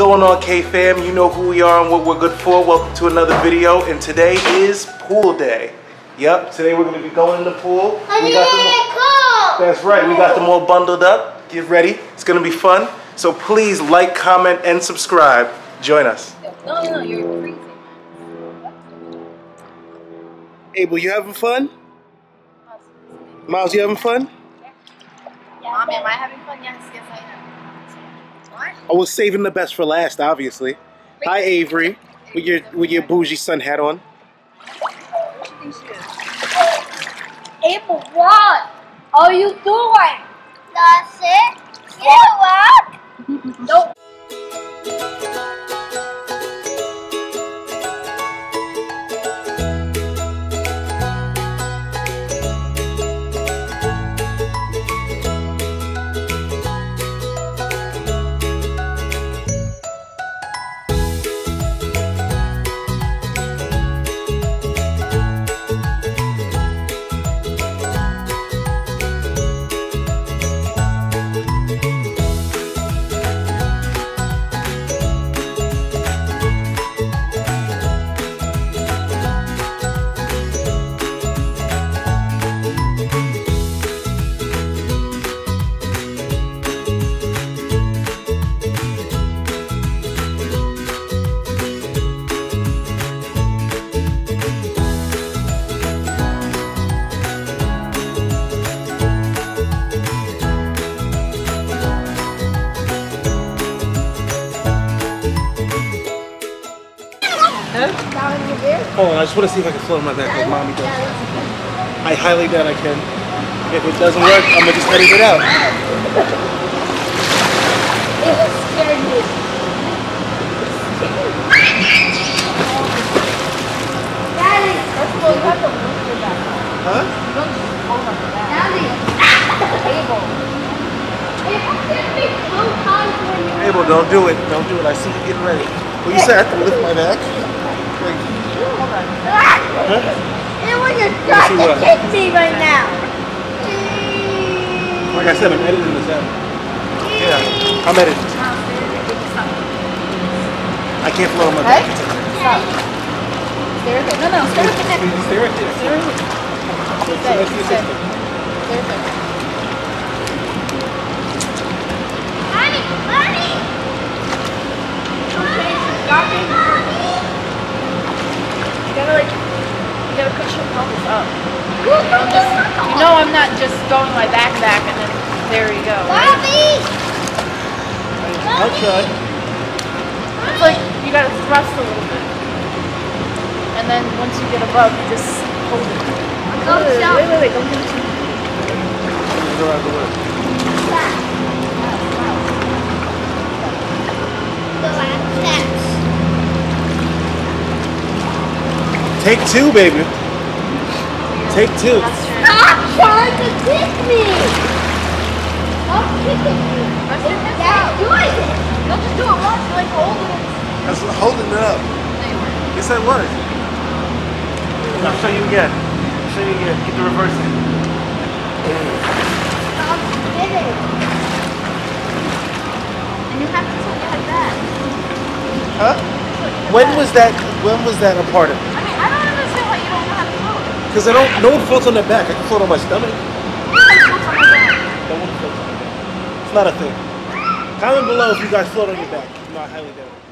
going on, K-Fam? You know who we are and what we're good for. Welcome to another video, and today is pool day. Yep, today we're going to be going in the pool. That's right, we got them all bundled up. Get ready, it's going to be fun. So please like, comment, and subscribe. Join us. No, you're crazy. Abel, you having fun? Miles, you having fun? Mommy, am I having fun? Yes, I am. What? I was saving the best for last, obviously. Hi, Avery, with your bougie sun hat on. What do you think she is? Abel, what are you doing? That's it. You what? Hold on, I just want to see if I can float on my back like mommy does. I highly doubt I can. If it doesn't work, I'm gonna just edit it out. It was scared me. Daddy, let's go. You have to move your back. Huh? You don't just hold on your back. Daddy. Abel. Abel, it's been so hard for you. Abel, don't do it. Don't do it. I see you getting ready. What you say? I have to lift my back? Like, huh? It was just trying to kick me right now. Like I said, I'm editing this out. Yeah, I'm editing. I can't float on my back. Stop. Stay right there. No, stay right there. Stay right there. Stay right there. Stay. You gotta push your pelvis up. You know I'm not just going my back and then there you go. Right? I'll try. It's like you gotta thrust a little bit. And then once you get above, you just hold it. Wait, don't get it too. Go out the way. Take two, baby. Take two. Stop trying to kick me! Stop kicking me! Dad's doing it! Don't just do it once, like hold it. I was holding it up. Yes, I was. I'll show you again. Get the reverse in. Stop kidding! And you have to tilt your head back. Huh? When was that a part of it? I mean, I don't understand why you don't know how to float. Because no one floats on their back. I can float on my stomach. No one floats on my back. No one floats on their back. It's not a thing. Comment below if you guys float on your back. No, I highly doubt it.